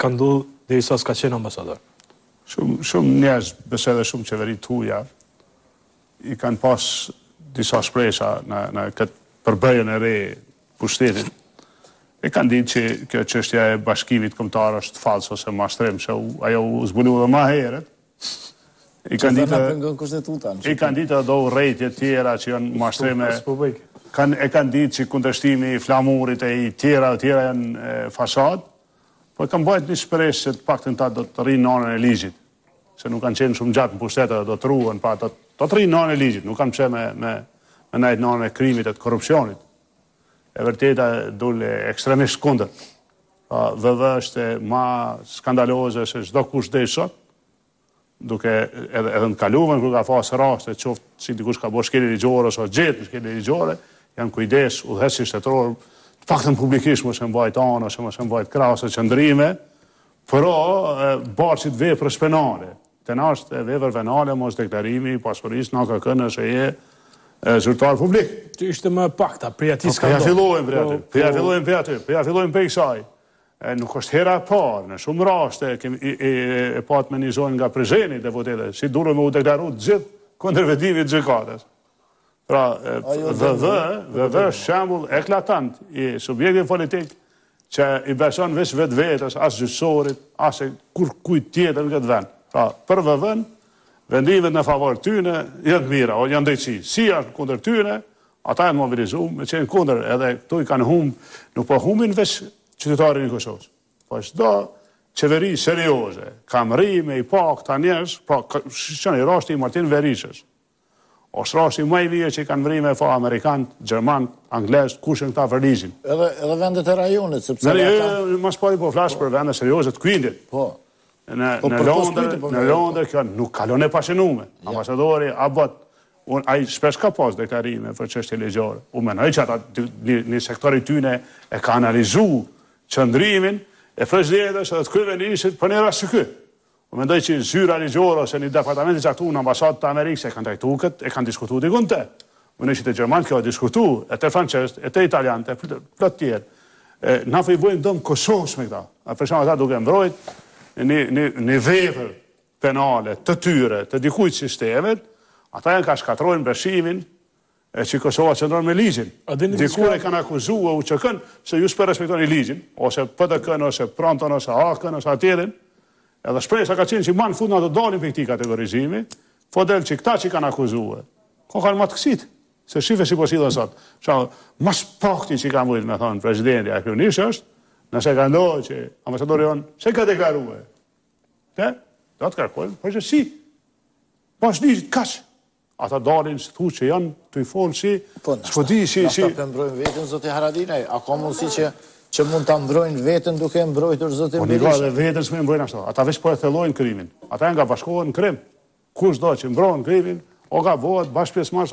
ka ndodhur derisa s'ka qenë ambasador? Shumë njerëz, besoj edhe shumë qeveri tuja, i kanë pas disa shpresha në këtë përbërjen e re pushtetit. E kanë ditë që kjo çështja e bashkimit kombëtar është fals ose mashtrim, që ajo u zbulu edhe më herët. I kanë ditë edhe urrejtje tjera që janë mashtrime. E kanë ditë që kundërshtimi i flamurit e i tjera janë fasad, po kanë bajt një shpresë që të paktën ta do të rrinë në anën e ligjit. Se nuk kanë qenë shumë gjatë në pushtetë dhe do të ruhen, pa do të rrinë në anën e ligjit, nuk kanë pse me najtë në anën e krimit e të korrupsionit. E vërteta dule ekstremisht kundër. VV është ma skandaloze se çdo kush dhe sot, duke edhe në kalumen kur ka fasë raste, qoftë si dikush ka bërë shkelje ligjore ose gjetë në shkelje ligjore, janë kujdes udhëheqësi shtetëror, paktën publikisht mos e mbajt anë ose mos e mbajt krah ose qëndrime, pero barqit veprës penale. Të është vepër penale mos deklarimi i pasurisë në AKK nëse je zyrtar publik. Që ishte më pakta, prej ati s'ka Ja fillojmë për kësaj. Nuk është hera parë, në shumë raste e patë me një zonë nga prezeni deputete, si dure me u deklaru të gjithë kundër vetimit gjykatës. Pra, VV është shembull eklatant i subjektit politik që i beson vetë vetës, as gjyqësorit, as kur kujt tjetër në këtë vend. Pra, për VV-n, vendimet në favor tyne janë mira, o janë drejtësi. Si janë kundër tyne, ata janë mobilizuar, me qenë kundër, edhe këtu i kanë humbë, nuk po humbin veç qytetarin i Kosovës. Po çdo qeveri serioze, kam rri me i pak ta njerëz, pra, shënë i rasti i Martin Verishës, ose rasti më i mirë që i kanë vri me fa Amerikanë, Gjermanë, Anglezë, kushën këta për ligjin. Edhe vendet e rajonit, sepse... Mas pari po flasë për vendet serioze të Kvindit. Në Londër kjo nuk kalon e pashenume. Ambasadori Abbott, a i shpesh ka pas deklarime për çështje ligjore. U menoj që ata një sektori tyne e ka analizu qëndrimin e presidentës edhe të kryeministit për një rast që ky. U mendoj që zyra ligjore ose një departament i caktuar në ambasadën të Amerikës e kanë trajtuar këtë, e kanë diskutuar dikun te. Mendoj që te gjermanë kjo e diskutuar, e te francezët, e te italianët, e plot tjerë. Na i bojnë dëm Kosovës me këta. Për shembull ata duke mbrojt një vepër penale të tyre, të dikujt sistemet, ata janë ka shkatrojnë beshimin që Kosova qëndron me ligjin. Dikur e kanë akuzuar UÇK-n se ju s'po respektoni ligjin, ose PDK-n, ose Pronton, ose AK-n, ose atjerin, edhe shpresa ka qenë që manë fund nga të dalin për këti kategorizimi, po del që këta që kanë akuzuar, kanë më të kësit, se shife si po si dhe sot. Mas pakti që ka mujtë me thonë presidenti a kryeministi është, nëse ka ndohë që ambasadori jonë, se ka deklaruar? Do të kërkojnë, po që si? Pas ligjit, kaç? Ata dalin së thu që janë të i folë si, s'po di si... Nështë të mbrojnë vetën, zoti Haradinaj, a ka mundësi që mund të mbrojnë vetën duke mbrojtur zoti Berisha? Po një dhe vetën s'me mbrojnë ashtu, ata veç po e thellojnë krimin, ata janë nga bashkohen në krim. Kush do që mbrojnë krimin, o ka bëhet bashkëpjesmarrës